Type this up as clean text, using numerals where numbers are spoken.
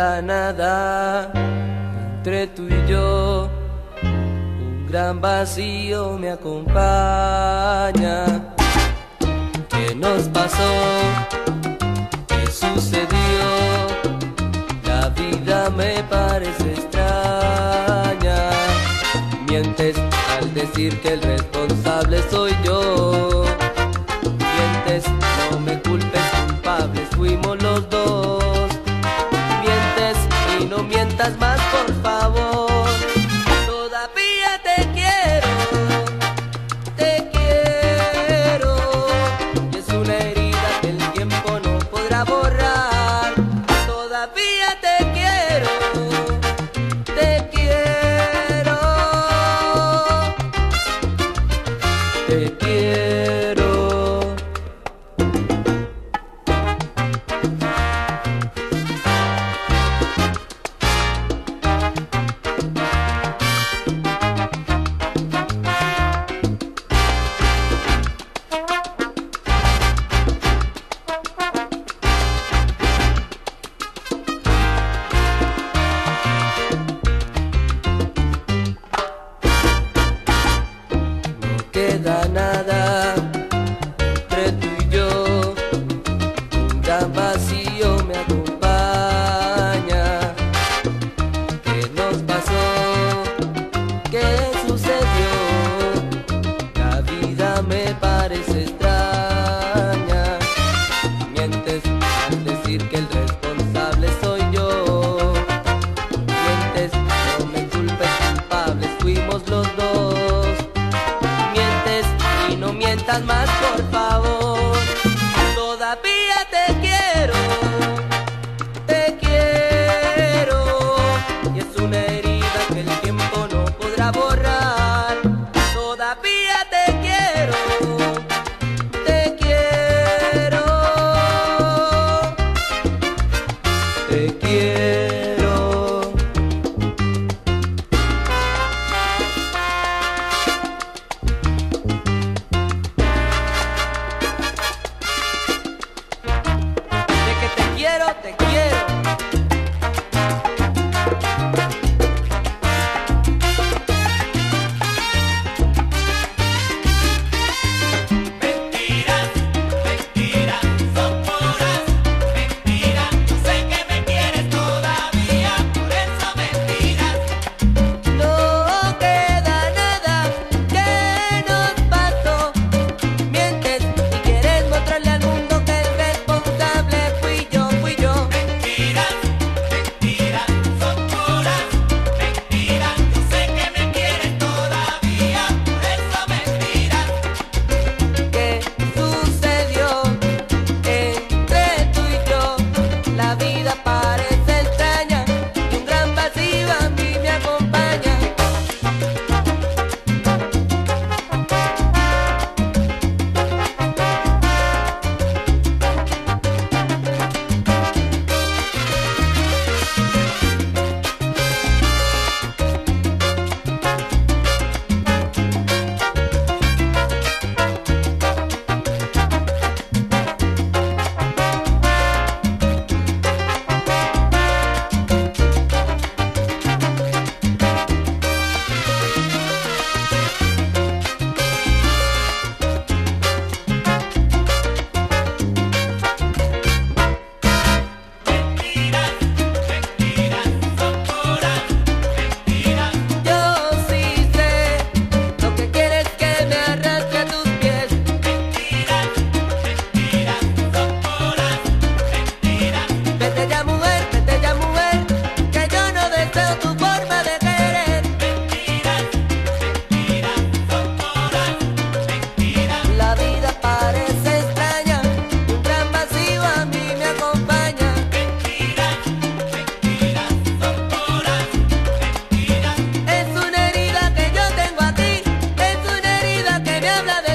queda nada entre tú y yo. Un gran vacío me acompaña. ¿Qué nos pasó? ¿Qué sucedió? La vida me parece extraña. Mientes al decir que el responsable soy yo. Mientes, no me culpes, culpables fuimos los dos. Mientes y no mientas más, por favor. Todavía te quiero, y es una herida que el tiempo no podrá borrar. Todavía te quiero, te quiero. No queda nada entre tú y yo. Un gran vacío me acompaña. ¿Qué nos pasó? ¿Qué sucedió? La vida me parece extraña. Mientes al decir que el responsable soy yo. Mientes, no me culpes, culpables fuimos los dos. Mientes y no mientas más, por favor. Todavía te quiero, y es una herida que el tiempo no podrá borrar. Todavía te quiero, te quiero, te quiero. De que te quiero, te quiero. Mentiras, mentiras, son puras mentiras. Yo sé que me quieres todavía, por eso mentiras. No queda nada que nos pasó. Mientes y quieres mostrarle al mundo que el responsable fui yo, fui yo. Mentiras, mentiras, son puras mentiras. Yo sé que me quieres todavía, por eso mentiras. ¿Qué sucedió entre tú y yo? La vida parece extraña y un gran vacío a mí me acompaña. Mentiras, mentiras, son puras mentiras. Yo sí sé lo que quieres, que me arrastre a tus pies. Mentiras, mentiras, son puras mentiras. Vete ya mujer, que yo no deseo tu forma de querer. Mentiras, mentiras, son puras mentiras. La vida parece extraña, un gran vacío a mí me acompaña. Mentiras, mentiras, son puras mentiras. Es una herida que yo tengo a ti, es una herida que me habla de